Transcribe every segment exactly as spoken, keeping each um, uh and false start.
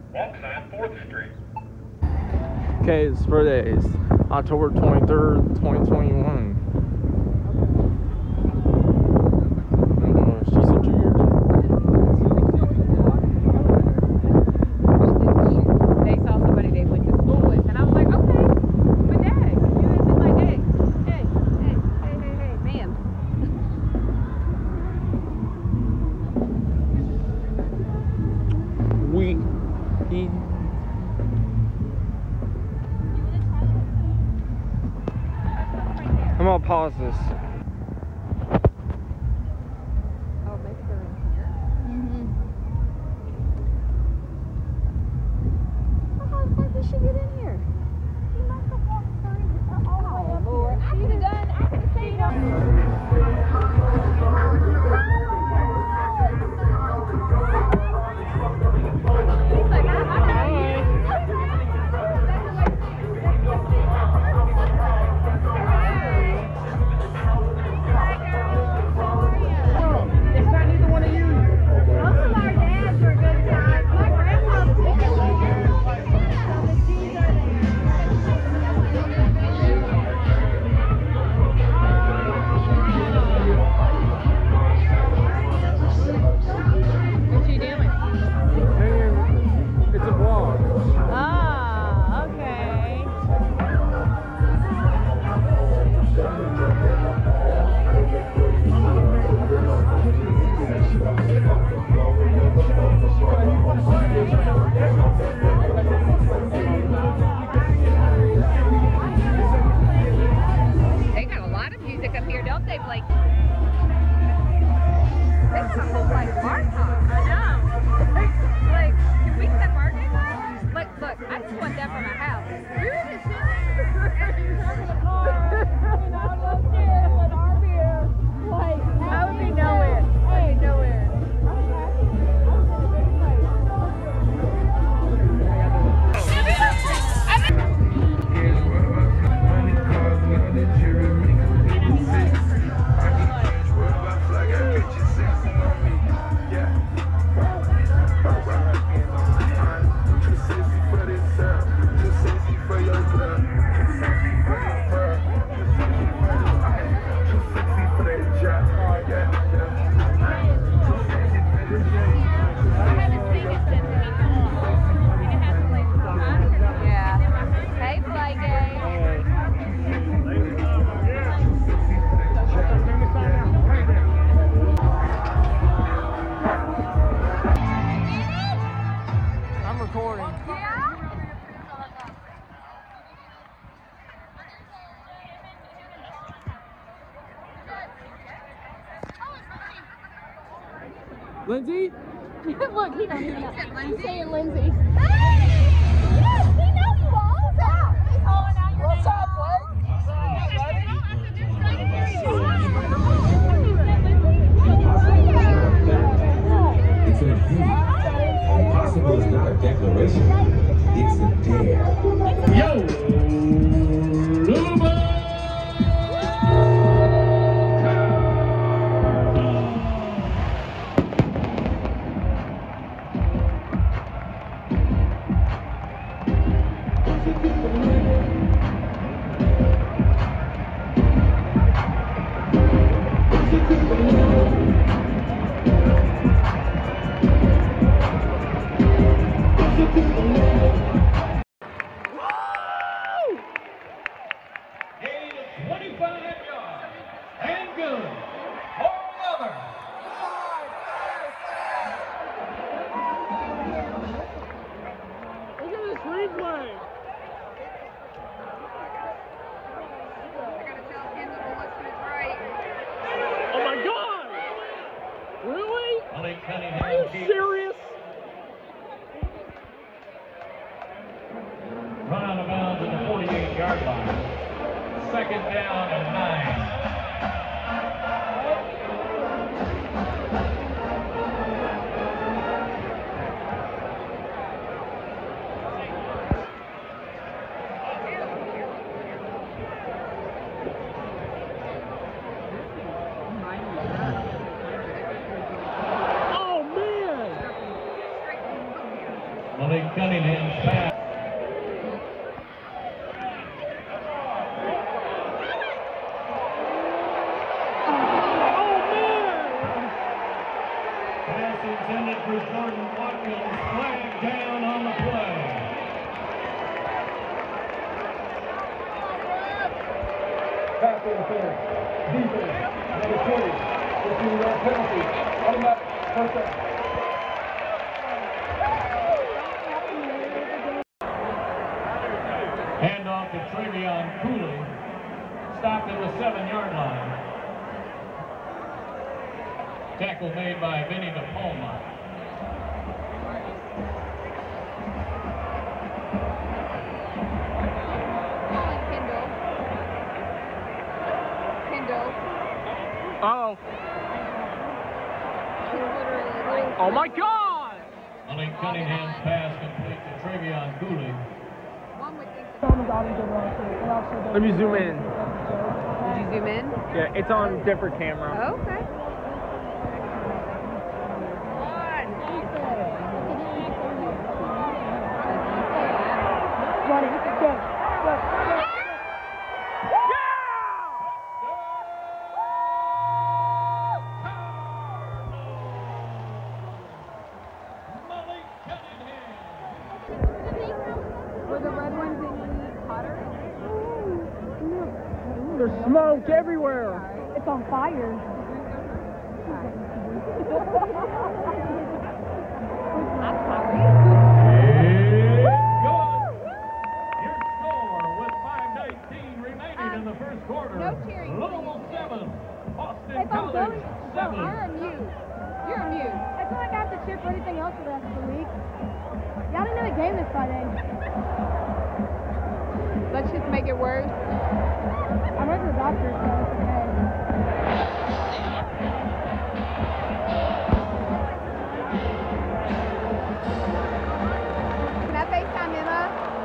Walk sign fourth Street. Okay, it's for days. October twenty-third, twenty twenty-one. Oh, she's a junior. They saw somebody they went to school with, and I was like, okay, but dad, you would have been like, hey, hey, hey, hey, hey, hey, ma'am. We eat. I'm gonna pause this. Oh, maybe they're in here. Mm-hmm. Well, how the fuck did she get in here? She must have walked through all the way up here. I could have done, I could have stayed up He's like, I, I know you. Lindsay? Look, he don't even know. He's saying Lindsay. Hey! Yes, he knows you all. What's up? He's calling out your What's up, Blake? It's an agreement. Impossible is not a declaration. It's a dare. Yo! Louisville! Are you serious? Run out of bounds at the forty-eight yard line. Second down and nine. Malik Cunningham's pass. Pass intended for Jordan Watkins. Flag down on the play. Back interference. Defense. Number twenty. fifteen yard penalty. Automatic. First down. Handoff to Travion Cooley. Stopped at the seven-yard line. Tackle made by Vinny DePalma. Oh. Oh my God! Malik Cunningham's pass complete to Travion Cooley. Let me zoom in. Did you zoom in? Yeah, it's on different camera. Oh, okay. Were the red ones any hotter? There's smoke everywhere. It's on fire. I'm sorry. It's good. Your score with five nineteen remaining in the first quarter. No cheering. Louisville seven, Boston If I'm College going, seven. you're a mute. You're a mute. I feel like I have to cheer for anything else for the rest of the week. Y'all didn't know the game this Friday. Let's just make it worse. I went to the doctor, so it's okay. Can I FaceTime Emma?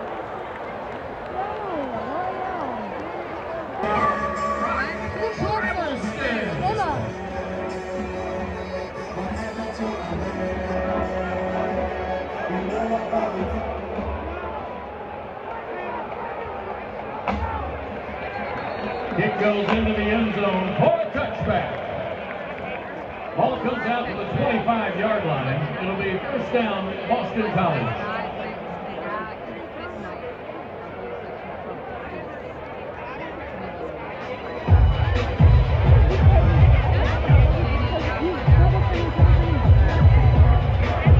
Kick goes into the end zone for a touchback. Ball comes out to the twenty-five-yard line. It'll be first down, Boston College.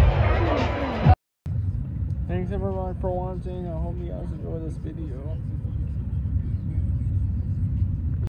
Thanks everyone for watching. I hope you guys enjoy this video.